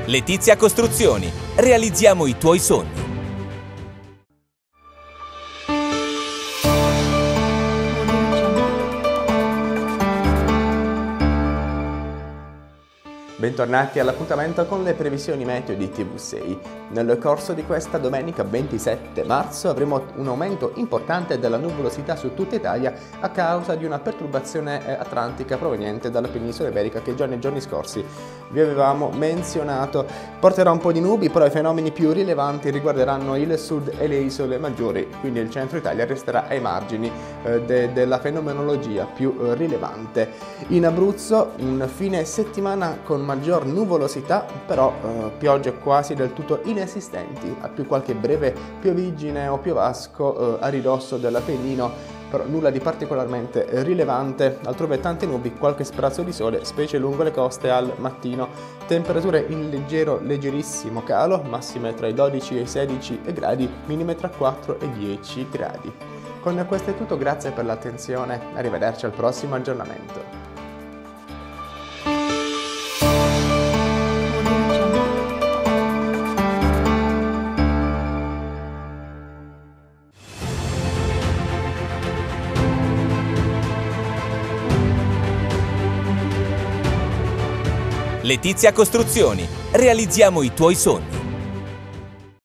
Letizia Costruzioni. Realizziamo i tuoi sogni. Bentornati all'appuntamento con le previsioni meteo di TV6. Nel corso di questa domenica 27 marzo avremo un aumento importante della nuvolosità su tutta Italia a causa di una perturbazione atlantica proveniente dalla penisola iberica che già nei giorni scorsi vi avevamo menzionato. Porterà un po' di nubi, però i fenomeni più rilevanti riguarderanno il sud e le isole maggiori, quindi il centro Italia resterà ai margini della fenomenologia più rilevante. In Abruzzo un fine settimana con maggior nuvolosità, però piogge quasi del tutto inesistenti, a più qualche breve pioviggine o piovasco a ridosso dell'Appennino, però nulla di particolarmente rilevante. Altrove tante nubi, qualche sprazzo di sole, specie lungo le coste al mattino. Temperature in leggerissimo calo, massime tra i 12 e i 16 gradi, minime tra 4 e 10 gradi. Con questo è tutto, grazie per l'attenzione, arrivederci al prossimo aggiornamento. Letizia Costruzioni. Realizziamo i tuoi sogni.